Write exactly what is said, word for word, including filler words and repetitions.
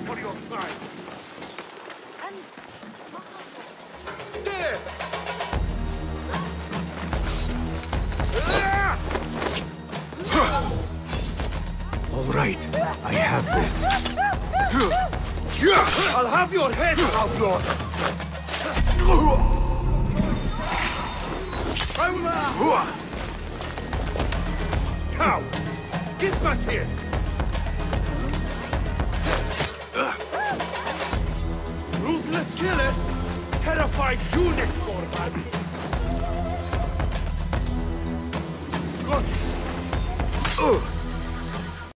for your crime. There! All right, I have this. I'll have your head, outlaw! Cow! Get back here! Ruthless killer! Terrified eunuch, Morgan!